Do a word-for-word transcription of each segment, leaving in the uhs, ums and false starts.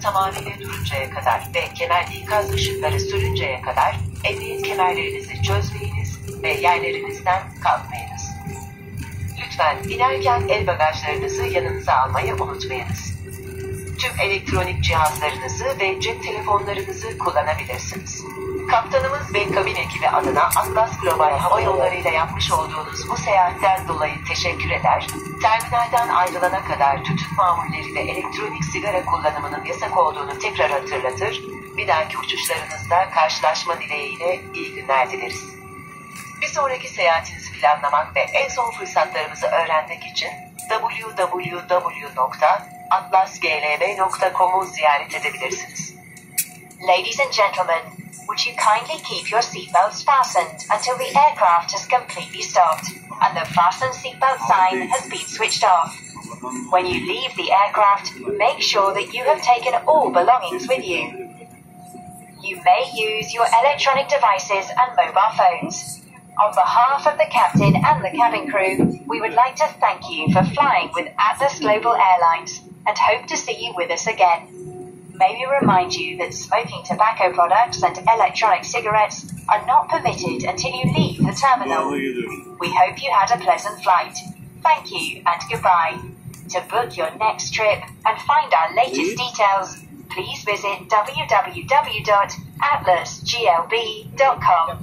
tamamıyla duruncaya kadar ve kemer ikaz ışıkları sönünceye kadar emniyet kemerlerinizi çözmeyiniz ve yerlerinizden kalkmayınız. Lütfen inerken el bagajlarınızı yanınıza almayı unutmayınız. Tüm elektronik cihazlarınızı ve cep telefonlarınızı kullanabilirsiniz. Kaptanımız ve kabin ekibi adına Atlas Global Hava Yolları ile yapmış olduğunuz bu seyahatten dolayı teşekkür eder, terminalden ayrılana kadar tütün mamulleri ve elektronik sigara kullanımının yasak olduğunu tekrar hatırlatır, bir dahaki uçuşlarınızda karşılaşma dileğiyle iyi günler dileriz. Bir sonraki seyahatinizi planlamak ve en son fırsatlarımızı öğrenmek için double-u double-u double-u nokta atlas g l b nokta com'u ziyaret edebilirsiniz. Ladies and gentlemen, would you kindly keep your seatbelts fastened until the aircraft has completely stopped and the fasten seatbelt sign has been switched off? When you leave the aircraft, make sure that you have taken all belongings with you. You may use your electronic devices and mobile phones. On behalf of the captain and the cabin crew, we would like to thank you for flying with Atlas Global Airlines and hope to see you with us again. May we remind you that smoking tobacco products and electronic cigarettes are not permitted until you leave the terminal. We hope you had a pleasant flight. Thank you and goodbye. To book your next trip and find our latest details, please visit w w w dot atlas g l b dot com.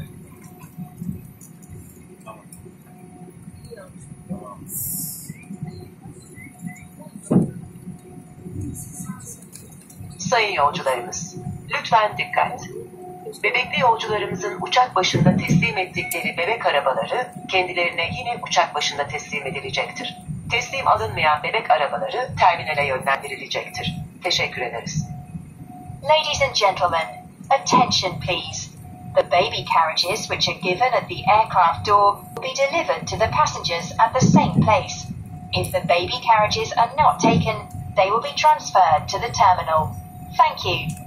Sayın yolcularımız, lütfen dikkat. Bebekli yolcularımızın uçak başında teslim ettikleri bebek arabaları kendilerine yine uçak başında teslim edilecektir. Teslim alınmayan bebek arabaları terminale yönlendirilecektir. Teşekkür ederiz. Ladies and gentlemen, attention please. The baby carriages which are given at the aircraft door will be delivered to the passengers at the same place. If the baby carriages are not taken, they will be transferred to the terminal. Thank you.